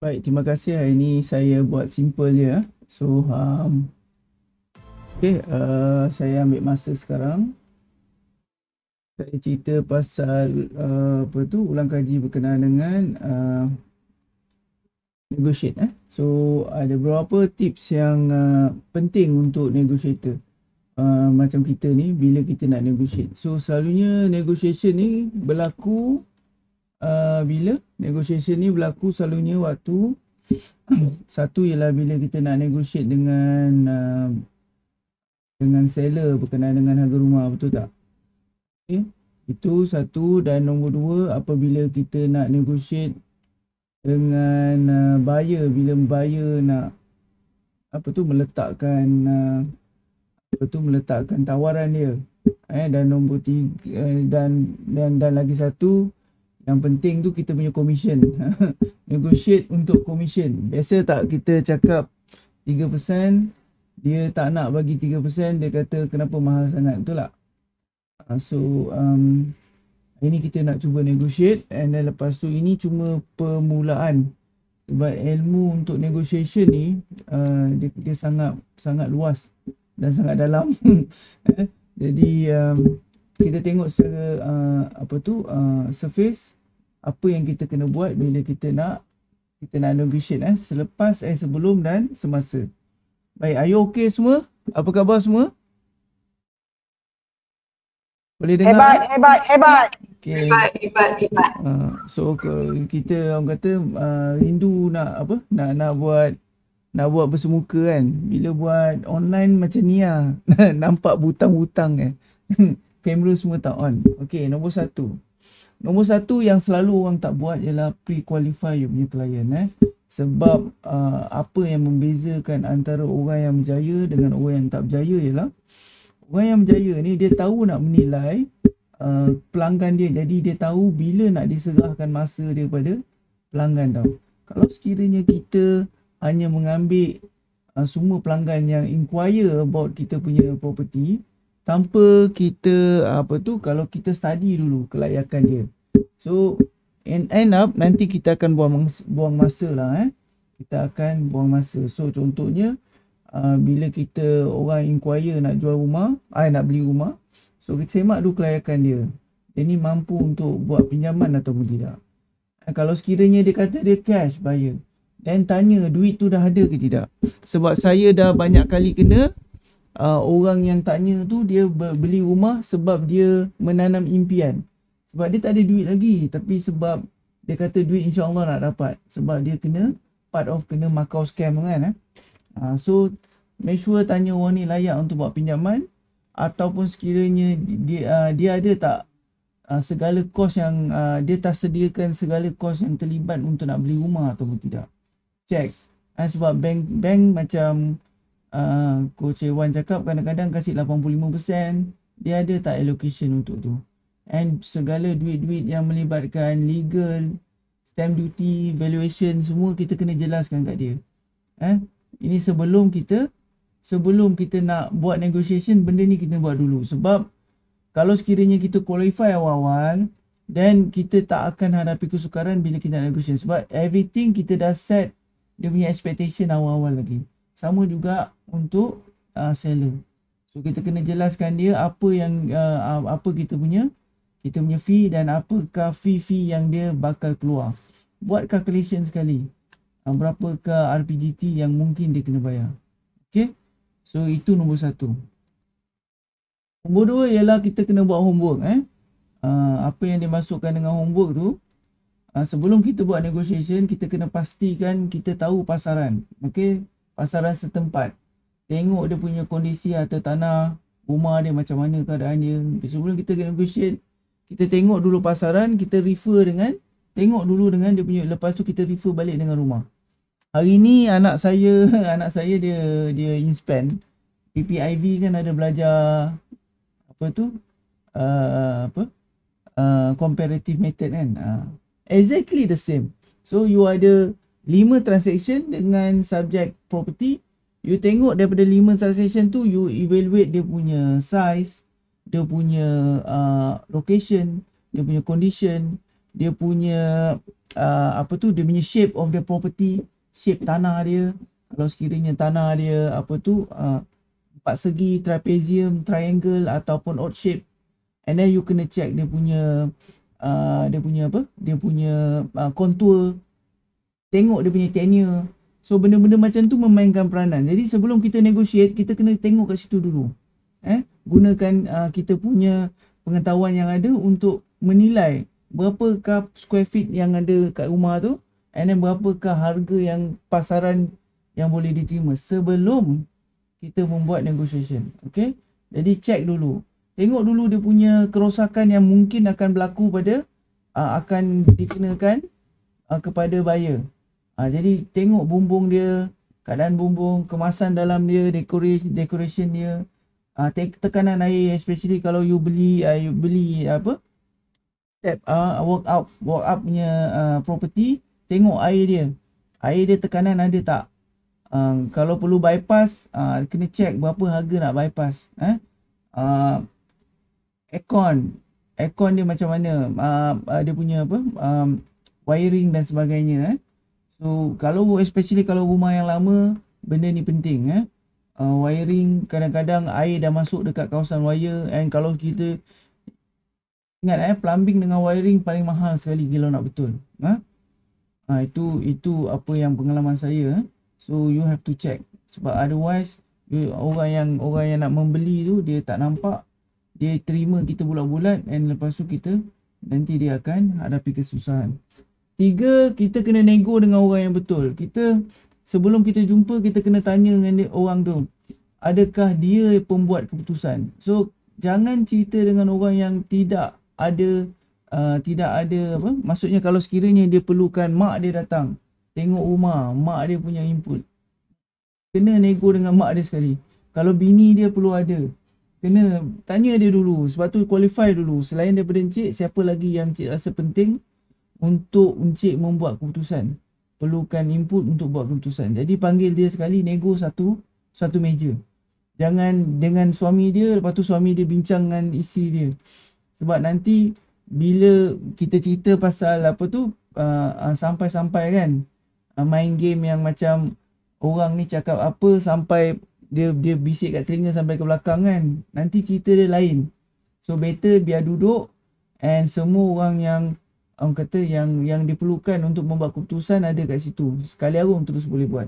Baik, terima kasih. Hari ini saya buat simple je. So, saya ambil masa sekarang. Saya cerita pasal ulang kaji berkenaan dengan negotiate. So, ada beberapa tips yang penting untuk negotiator. Macam kita ni, bila kita nak negotiate. So, selalunya negotiation ni berlaku bila? Negotiation ni berlaku selalunya waktu satu ialah bila kita nak negotiate dengan seller berkenaan dengan harga rumah, betul tak? Okay. Itu satu. Dan nombor dua, apabila kita nak negotiate dengan buyer, bila buyer nak meletakkan tawaran dia. Dan nombor tiga, dan lagi satu yang penting tu kita punya commission. Negotiate untuk commission. Biasa tak kita cakap 3%, dia tak nak bagi 3%, dia kata kenapa mahal sangat, betul tak? So ini kita nak cuba negotiate, and then lepas tu ini cuma permulaan. Sebab ilmu untuk negotiation ni dia sangat luas dan sangat dalam. Jadi kita tengok secara surface apa yang kita kena buat bila kita nak negotiate sebelum dan semasa. Baik, are you okay semua? Apa khabar semua? Boleh dengar? Hebat. Okay. Hebat. So kita orang kata rindu nak buat bersemuka kan. Bila buat online macam ni lah. Nampak butang-butang kamera semua tak on. Okay, nombor satu yang selalu orang tak buat ialah pre-qualify you punya klien. Sebab apa yang membezakan antara orang yang berjaya dengan orang yang tak berjaya ialah orang yang berjaya ni dia tahu nak menilai pelanggan dia. Jadi dia tahu bila nak diserahkan masa dia pada pelanggan tau. Kalau sekiranya kita hanya mengambil semua pelanggan yang inquire about kita punya property tanpa kita kalau kita study dulu kelayakan dia. So end up nanti kita akan buang masa lah. Kita akan buang masa. So contohnya bila kita orang inquire nak jual rumah, nak beli rumah, so kita semak dulu kelayakan dia. Dia ni mampu untuk buat pinjaman ataupun tidak. Kalau sekiranya dia kata dia cash buyer, dan tanya duit tu dah ada ke tidak. Sebab saya dah banyak kali kena orang yang tanya tu dia beli rumah sebab dia menanam impian. Sebab dia tak ada duit lagi, tapi sebab dia kata duit insya-Allah nak dapat. Sebab dia kena Macau scam kan. So make sure tanya orang ni layak untuk buat pinjaman, ataupun sekiranya dia ada tak segala kos yang dia tak sediakan segala kos yang terlibat untuk nak beli rumah ataupun tidak. Check. Sebab bank macam Coach Wan cakap kadang-kadang kasih 85%, dia ada tak allocation untuk tu. And segala duit-duit yang melibatkan legal, stamp duty, valuation, semua kita kena jelaskan kat dia. Ini sebelum kita nak buat negotiation, benda ni kita buat dulu. Sebab kalau sekiranya kita qualify awal-awal, then kita tak akan hadapi kesukaran bila kita nak negotiation. Sebab everything kita dah set dia punya expectation awal-awal lagi. Sama juga untuk seller. So kita kena jelaskan dia apa yang apa kita punya fee dan apakah fee yang dia bakal keluar. Buat calculation sekali. Berapakah RPGT yang mungkin dia kena bayar. Okay. So itu nombor satu. Nombor dua ialah kita kena buat homework. Apa yang dimasukkan dengan homework tu, sebelum kita buat negotiation, kita kena pastikan kita tahu pasaran. Okay. Pasaran setempat. Tengok dia punya kondisi harta tanah, rumah dia macam mana keadaan dia. Sebelum kita negotiate, kita tengok dulu pasaran, kita tengok dulu dengan dia punya, lepas tu kita refer balik dengan rumah. Hari ni anak saya dia inspan PPIV kan, ada belajar comparative method kan. Exactly the same. So you ada 5 transaction dengan subject property. You tengok daripada 5 transaction tu, you evaluate dia punya size, dia punya location, dia punya condition, dia punya apa tu, dia punya shape of the property, shape tanah dia. Kalau sekiranya tanah dia apa tu, empat segi, trapezium, triangle ataupun odd shape, and then you kena check dia punya dia punya contour, tengok dia punya tenure. So benda-benda macam tu memainkan peranan. Jadi sebelum kita negotiate, kita kena tengok kat situ dulu. Gunakan kita punya pengetahuan yang ada untuk menilai berapakah square feet yang ada kat rumah tu, and then berapakah harga yang pasaran yang boleh diterima sebelum kita membuat negotiation. Okay, jadi check dulu, tengok dulu dia punya kerosakan yang mungkin akan berlaku pada akan dikenakan kepada buyer. Jadi tengok bumbung dia, keadaan bumbung, kemasan dalam dia, decoration dia, tekanan air, especially kalau you beli apa tap walk up punya property, tengok air dia tekanan ada tak. Kalau perlu bypass, kena check berapa harga nak bypass. Aircon dia macam mana, dia punya apa, wiring dan sebagainya. So especially kalau rumah yang lama, benda ni penting. Wiring, kadang-kadang air dah masuk dekat kawasan wire, and kalau kita ingat plumbing dengan wiring paling mahal sekali kalau nak betul. Itu apa yang pengalaman saya. So you have to check, sebab otherwise orang yang nak membeli tu dia tak nampak, dia terima kita bulat-bulat, and lepas tu nanti dia akan hadapi kesusahan. 3, kita kena nego dengan orang yang betul. Sebelum kita jumpa, kita kena tanya dengan orang tu, adakah dia pembuat keputusan. So jangan cerita dengan orang yang tidak ada apa, maksudnya kalau sekiranya dia perlukan mak dia datang tengok rumah, mak dia punya input, kena nego dengan mak dia sekali. Kalau bini dia perlu ada, kena tanya dia dulu. Sebab tu qualify dulu, selain daripada encik, siapa lagi yang encik rasa penting untuk encik membuat keputusan, perlukan input untuk buat keputusan. Jadi panggil dia sekali, nego satu meja. Jangan dengan suami dia, lepas tu suami dia bincang dengan isteri dia. Sebab nanti bila kita cerita pasal apa tu, sampai-sampai kan, main game yang macam orang ni cakap apa sampai dia bisik kat telinga sampai ke belakang kan, nanti cerita dia lain. So better biar duduk, and semua orang yang orang kata yang diperlukan untuk membuat keputusan ada kat situ. Sekali arung terus boleh buat.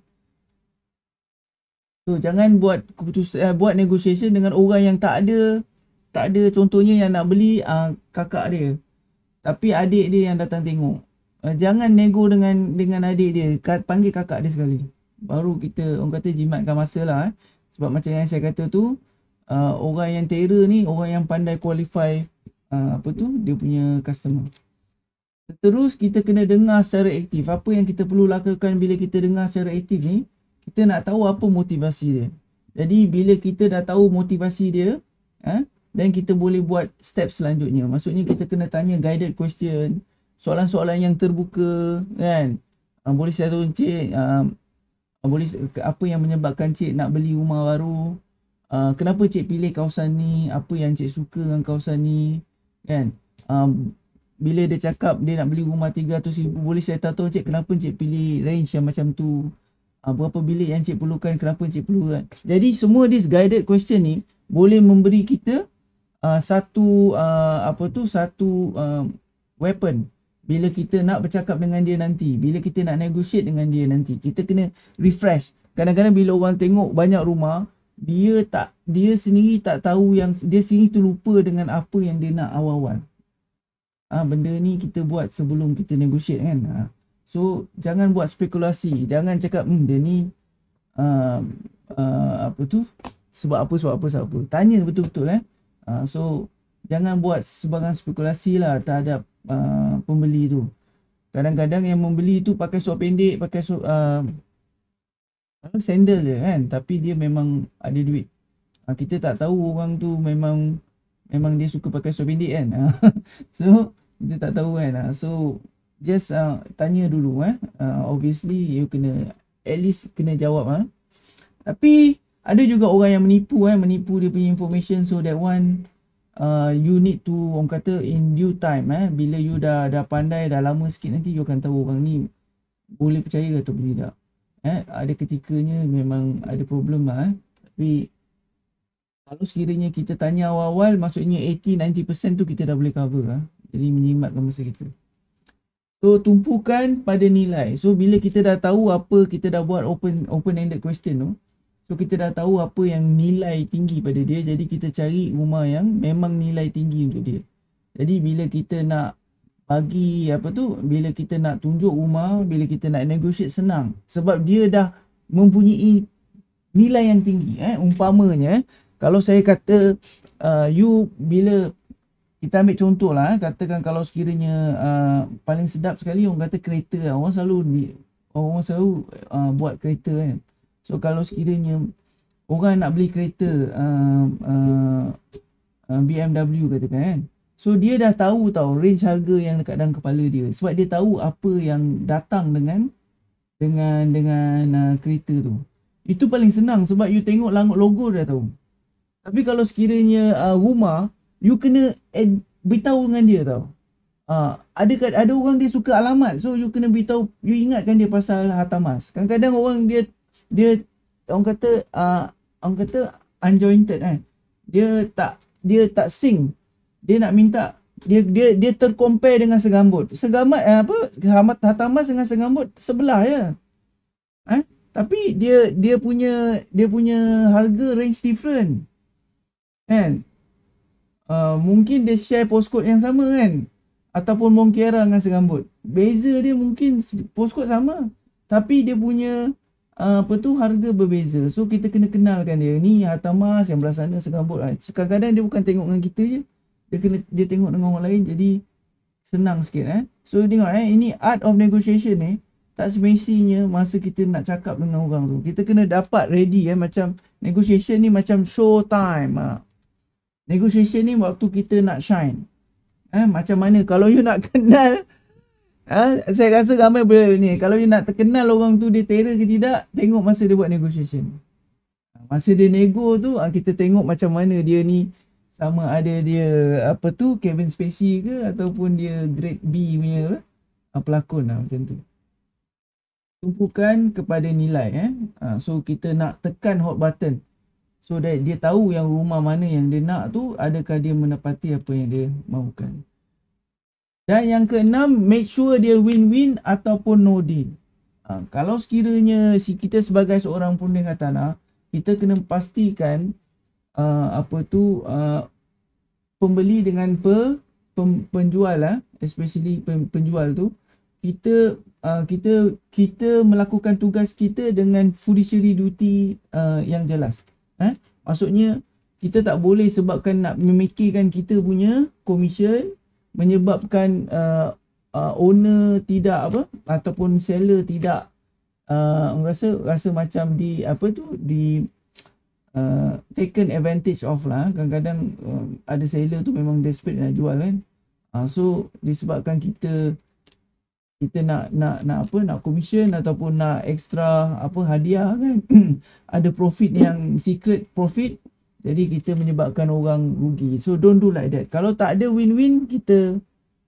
So jangan buat keputusan, buat negotiation dengan orang yang tak ada. Contohnya yang nak beli kakak dia, tapi adik dia yang datang tengok. Jangan nego dengan adik dia, panggil kakak dia sekali. Baru kita orang kata jimatkan masa lah. Sebab macam yang saya kata tu, orang yang terror ni orang yang pandai qualify apa tu, dia punya customer. Terus kita kena dengar secara aktif. Apa yang kita perlu lakukan bila kita dengar secara aktif ni, kita nak tahu apa motivasi dia. Jadi bila kita dah tahu motivasi dia, dan kita boleh buat step selanjutnya. Maksudnya kita kena tanya guided question, soalan-soalan yang terbuka kan. Boleh saya tahu encik, boleh apa yang menyebabkan encik nak beli rumah baru? Kenapa encik pilih kawasan ni? Apa yang encik suka dengan kawasan ni? Kan? Bila dia cakap dia nak beli rumah 300,000, boleh saya tahu encik kenapa encik pilih range yang macam tu? Berapa bilik yang encik perlukan? Kenapa encik perlukan? Jadi semua this guided question ni boleh memberi kita satu weapon bila kita nak bercakap dengan dia nanti, bila kita nak negotiate dengan dia nanti. Kita kena refresh. Kadang-kadang bila orang tengok banyak rumah, dia sendiri tak tahu, yang dia sendiri terlupa dengan apa yang dia nak awal-awal. Benda ni kita buat sebelum kita negotiate kan. So jangan buat spekulasi, jangan cakap dia ni apa tu, sebab apa. Tanya betul-betul. So jangan buat sebarang spekulasi lah terhadap pembeli tu. Kadang-kadang yang membeli tu pakai suap pendek, pakai sandal je kan, tapi dia memang ada duit. Kita tak tahu orang tu memang dia suka pakai suap pendek kan. So kita tak tahu kan. So just tanya dulu. Obviously you kena at least kena jawab. Tapi ada juga orang yang menipu dia punya information. So that one you need to, orang kata in due time, bila you dah pandai, dah lama sikit, nanti you akan tahu orang ni boleh percaya atau tidak. Ada ketikanya memang ada problem lah. Tapi kalau sekiranya kita tanya awal-awal, maksudnya 80-90% tu kita dah boleh cover lah. Jadi menyimatkan masa kita. So tumpukan pada nilai. So bila kita dah tahu apa, kita dah buat open-ended question tu, so kita dah tahu apa yang nilai tinggi pada dia, jadi kita cari rumah yang memang nilai tinggi untuk dia. Jadi bila kita nak bagi bila kita nak tunjuk rumah, bila kita nak negotiate, senang. Sebab dia dah mempunyai nilai yang tinggi. Umpamanya, kalau saya kata you, bila kita ambil contoh lah, katakan kalau sekiranya paling sedap sekali orang kata kereta lah. Orang selalu buat kereta kan. So kalau sekiranya orang nak beli kereta BMW katakan kan, so dia dah tahu range harga yang dekat dalam kepala dia, sebab dia tahu apa yang datang dengan kereta tu. Itu paling senang sebab you tengok logo dah tahu. Tapi kalau sekiranya rumah, you kena beritahu dengan dia tau. Ada orang dia suka alamat, so you kena beritahu, you ingatkan dia pasal Hartanah. Kadang-kadang orang dia orang kata unjointed kan. Dia tak sync. Dia nak minta dia tercompare dengan segambut. Hartanah dengan segambut sebelah je. Tapi dia punya harga range different. Kan? Mungkin dia share postcode yang sama kan, ataupun Cara dengan segambut. Beza dia mungkin postcode sama, tapi dia punya harga berbeza. So kita kena kenalkan dia. Ni Hartanah, yang belah sana segambut. Kadang-kadang dia bukan tengok dengan kita je, dia tengok dengan orang lain, jadi senang sikit. So tengok ini art of negotiation ni. Tak semestinya masa kita nak cakap dengan orang tu, kita kena dapat ready macam negotiation ni macam show time. Negotiation ni waktu kita nak shine. Macam mana kalau you nak kenal, saya rasa ramai boleh ni, kalau you nak terkenal orang tu dia terror ke tidak, tengok masa dia buat negotiation. Masa dia nego tu, kita tengok macam mana dia ni, sama ada dia Kevin Spacey ke ataupun dia grade B punya pelakon lah, macam tu. Tumpukan kepada nilai. So kita nak tekan hot button, so that dia tahu yang rumah mana yang dia nak tu, adakah dia menepati apa yang dia mahukan. Dan yang keenam, make sure dia win-win ataupun no deal. Kalau sekiranya kita sebagai seorang perunding hartanah, kita kena pastikan pembeli dengan penjual especially penjual tu, kita melakukan tugas kita dengan fiduciary duty yang jelas. Maksudnya kita tak boleh sebabkan nak memikirkan kita punya komisen, menyebabkan owner tidak ataupun seller tidak rasa macam taken advantage of lah. Kadang-kadang ada seller tu memang desperate nak jual kan. So disebabkan kita nak komisen ataupun nak extra hadiah kan. Ada profit yang secret profit, jadi kita menyebabkan orang rugi. So don't do like that. Kalau tak ada win-win, kita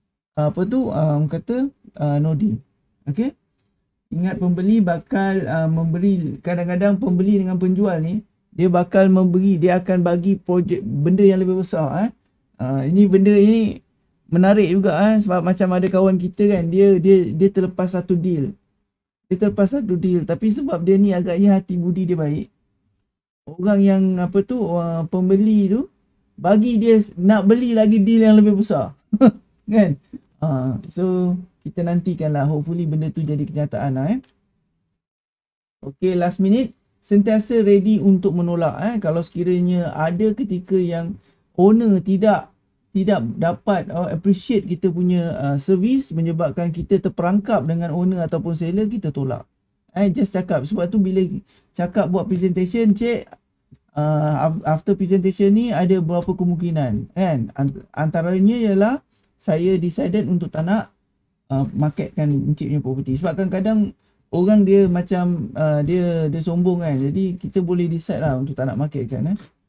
no deal. Okay, ingat pembeli bakal memberi. Kadang-kadang pembeli dengan penjual ni, dia bakal memberi, dia akan bagi projek benda yang lebih besar. Ini benda ini menarik juga sebab macam ada kawan kita kan, dia terlepas satu deal. Tapi sebab dia ni agaknya hati budi dia baik, orang yang pembeli tu bagi dia nak beli lagi deal yang lebih besar. Kan? So kita nantikanlah, hopefully benda tu jadi kenyataan lah. Okay, last minute, sentiasa ready untuk menolak. Kalau sekiranya ada ketika yang owner tidak dapat appreciate kita punya servis, menyebabkan kita terperangkap dengan owner ataupun seller, kita tolak. Just cakap. Sebab tu bila cakap buat presentation, cik, after presentation ni ada berapa kemungkinan kan. Antaranya ialah saya decided untuk tak nak marketkan encik punya property. Sebab kadang-kadang orang dia macam dia sombong kan. Jadi kita boleh decide lah untuk tak nak marketkan. Okay,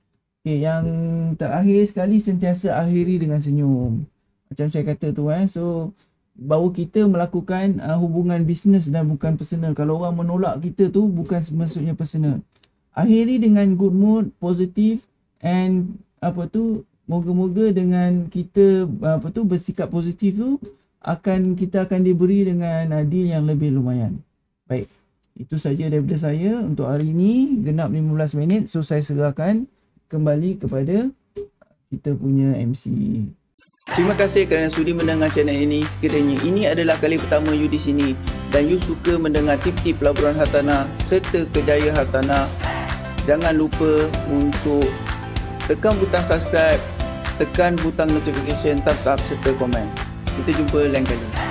Okay, yang terakhir sekali sentiasa akhiri dengan senyum. Macam saya kata tu So bahawa kita melakukan hubungan bisnes dan bukan personal. Kalau orang menolak kita tu bukan maksudnya personal. Akhiri dengan good mood, positif and moga-moga dengan kita bersikap positif tu kita akan diberi dengan deal yang lebih lumayan. Baik. Itu saja daripada saya untuk hari ini. Genap 15 minit. So saya serahkan kembali kepada kita punya MC. Terima kasih kerana sudi mendengar channel ini. Sekiranya ini adalah kali pertama you di sini dan you suka mendengar tip-tip pelaburan Hartanah serta kerjaya Hartanah, jangan lupa untuk tekan butang subscribe, tekan butang notification, thumbs up serta komen. Kita jumpa lain kali.